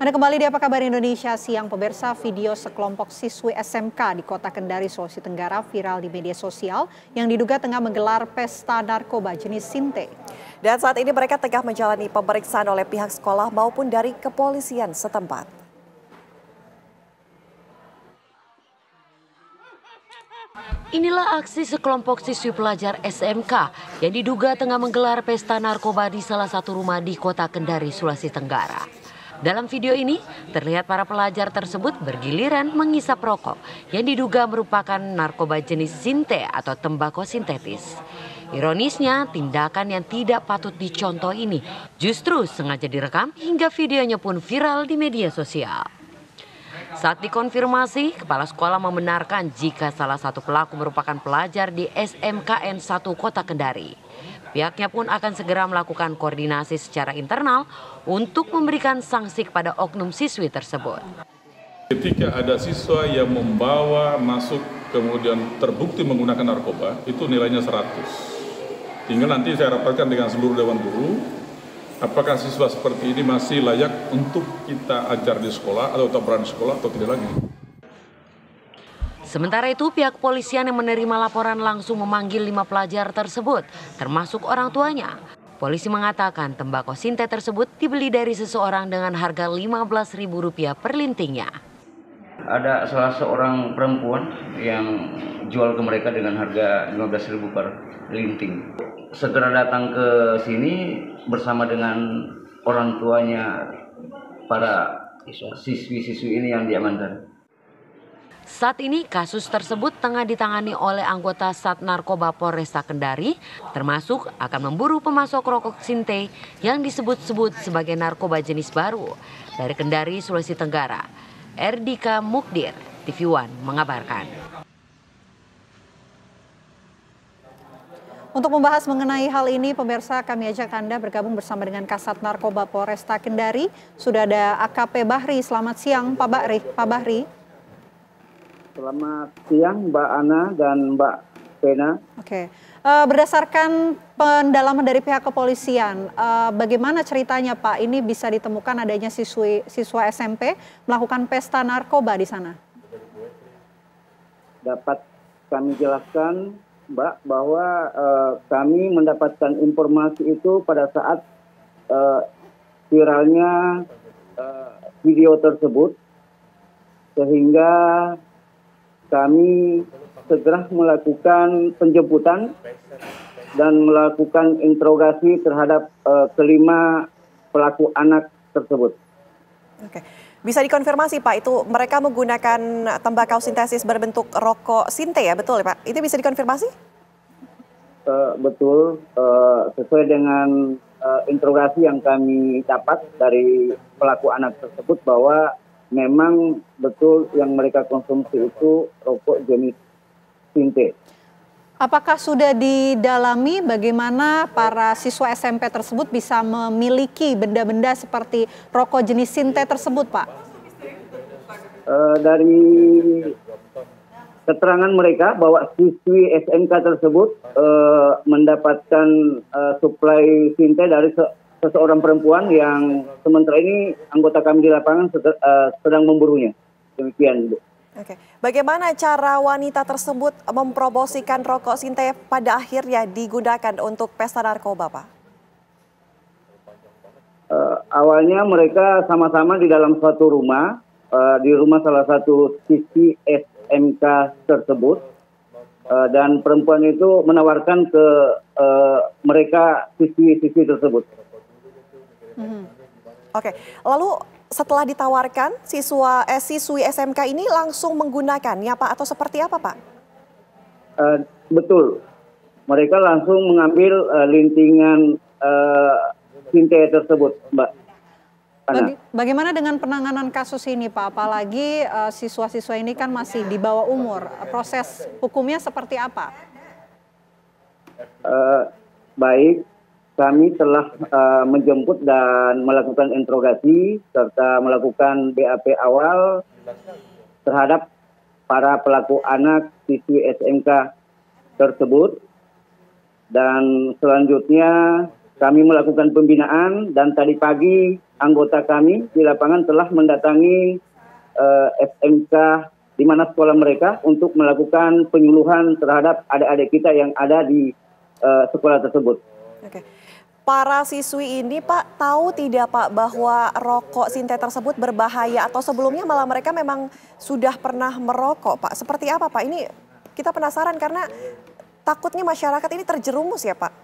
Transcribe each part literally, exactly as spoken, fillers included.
Anda kembali di Apa Kabar Indonesia Siang, pemirsa. Video sekelompok siswi S M K di Kota Kendari, Sulawesi Tenggara viral di media sosial yang diduga tengah menggelar pesta narkoba jenis Sinte. Dan saat ini mereka tengah menjalani pemeriksaan oleh pihak sekolah maupun dari kepolisian setempat. Inilah aksi sekelompok siswi pelajar S M K yang diduga tengah menggelar pesta narkoba di salah satu rumah di Kota Kendari, Sulawesi Tenggara. Dalam video ini, terlihat para pelajar tersebut bergiliran menghisap rokok yang diduga merupakan narkoba jenis Sinte atau tembakau sintetis. Ironisnya, tindakan yang tidak patut dicontoh ini justru sengaja direkam hingga videonya pun viral di media sosial. Saat dikonfirmasi, kepala sekolah membenarkan jika salah satu pelaku merupakan pelajar di S M K N satu Kota Kendari. Pihaknya pun akan segera melakukan koordinasi secara internal untuk memberikan sanksi kepada oknum siswi tersebut. Ketika ada siswa yang membawa masuk kemudian terbukti menggunakan narkoba, itu nilainya seratus. Tinggal nanti saya rapatkan dengan seluruh Dewan Guru, apakah siswa seperti ini masih layak untuk kita ajar di sekolah atau berani sekolah atau tidak lagi. Sementara itu, pihak kepolisian yang menerima laporan langsung memanggil lima pelajar tersebut, termasuk orang tuanya. Polisi mengatakan tembakau Sinte tersebut dibeli dari seseorang dengan harga lima belas ribu rupiah per lintingnya. Ada salah seorang perempuan yang jual ke mereka dengan harga lima belas ribu per linting. Segera datang ke sini bersama dengan orang tuanya para siswi-siswi ini yang diamankan. Saat ini kasus tersebut tengah ditangani oleh anggota Sat Narkoba Polresta Kendari, termasuk akan memburu pemasok rokok Sinte yang disebut-sebut sebagai narkoba jenis baru. Dari Kendari, Sulawesi Tenggara, Erdika Mukdir, T V One mengabarkan. Untuk membahas mengenai hal ini, pemirsa, kami ajak Anda bergabung bersama dengan Kasat Narkoba Polresta Kendari. Sudah ada A K P Bahri. Selamat siang, Pak Bahri. Pak Bahri. Selamat siang, Mbak Ana dan Mbak Pena. Oke, uh, berdasarkan pendalaman dari pihak kepolisian, uh, bagaimana ceritanya Pak? Ini bisa ditemukan adanya siswi siswa S M P melakukan pesta narkoba di sana. Dapat kami jelaskan, Mbak, bahwa uh, kami mendapatkan informasi itu pada saat uh, viralnya uh, video tersebut, sehingga kami segera melakukan penjemputan dan melakukan interogasi terhadap uh, kelima pelaku anak tersebut. Oke, bisa dikonfirmasi Pak, itu mereka menggunakan tembakau sintetis berbentuk rokok Sinte ya, betul ya Pak? Itu bisa dikonfirmasi? Uh, betul, uh, sesuai dengan uh, interogasi yang kami dapat dari pelaku anak tersebut bahwa memang betul yang mereka konsumsi itu rokok jenis Sinte. Apakah sudah didalami bagaimana para siswa S M P tersebut bisa memiliki benda-benda seperti rokok jenis Sinte tersebut, Pak? Uh, dari keterangan mereka bahwa siswi S M K tersebut uh, mendapatkan uh, suplai Sinte dari se seseorang perempuan yang sementara ini anggota kami di lapangan sedang memburunya. Demikian, Bu. Oke, bagaimana cara wanita tersebut mempromosikan rokok Sinte pada akhirnya digunakan untuk pesta narkoba, Pak? Uh, awalnya mereka sama-sama di dalam suatu rumah, uh, di rumah salah satu siswi S M K tersebut, uh, dan perempuan itu menawarkan ke uh, mereka siswi-siswi tersebut. Hmm. Oke, lalu setelah ditawarkan siswa eh, siswi S M K ini langsung menggunakannya Pak atau seperti apa Pak? Uh, betul, mereka langsung mengambil uh, lintingan uh, Sinte tersebut, Mbak. Baga bagaimana dengan penanganan kasus ini Pak? Apalagi uh, siswa-siswa ini kan masih di bawah umur, proses hukumnya seperti apa? Uh, baik. Kami telah uh, menjemput dan melakukan interogasi serta melakukan B A P awal terhadap para pelaku anak siswi S M K tersebut. Dan selanjutnya kami melakukan pembinaan dan tadi pagi anggota kami di lapangan telah mendatangi uh, S M K di mana sekolah mereka untuk melakukan penyuluhan terhadap adik-adik kita yang ada di uh, sekolah tersebut. Oke. Para siswi ini Pak tahu tidak Pak bahwa rokok sintet tersebut berbahaya atau sebelumnya malah mereka memang sudah pernah merokok Pak? Seperti apa Pak? Ini kita penasaran karena takutnya masyarakat ini terjerumus ya Pak.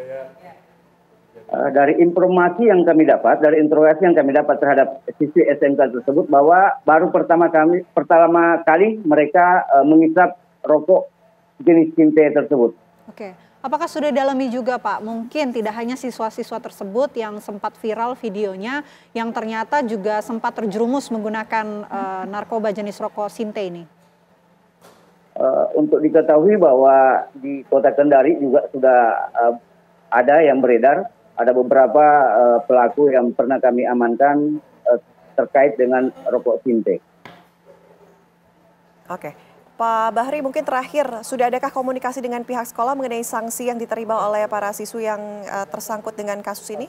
Uh, dari informasi yang kami dapat, dari interogasi yang kami dapat terhadap siswi S M K tersebut bahwa baru pertama kami pertama kali mereka uh, mengisap rokok jenis sintet tersebut. Oke, apakah sudah dalami juga Pak? Mungkin tidak hanya siswa-siswa tersebut yang sempat viral videonya, yang ternyata juga sempat terjerumus menggunakan uh, narkoba jenis rokok sintet ini. Uh, untuk diketahui bahwa di Kota Kendari juga sudah uh, ada yang beredar. Ada beberapa uh, pelaku yang pernah kami amankan uh, terkait dengan rokok sintet. Oke, Pak Bahri mungkin terakhir, sudah adakah komunikasi dengan pihak sekolah mengenai sanksi yang diterima oleh para siswi yang uh, tersangkut dengan kasus ini?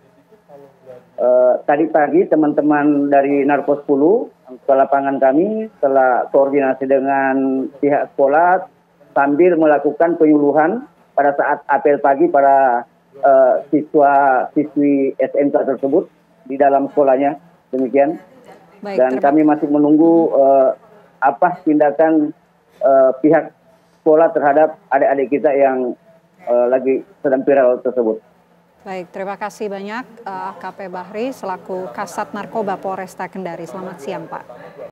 Uh, tadi pagi teman-teman dari Narko sepuluh ke lapangan kami telah koordinasi dengan pihak sekolah sambil melakukan penyuluhan pada saat apel pagi para Uh, siswa siswi S M K tersebut di dalam sekolahnya, demikian. Baik, dan terima... kami masih menunggu uh, apa tindakan uh, pihak sekolah terhadap adik-adik kita yang uh, lagi sedang viral tersebut. Baik, terima kasih banyak uh, A K P Bahri selaku Kasat Narkoba Polresta Kendari. Selamat siang Pak.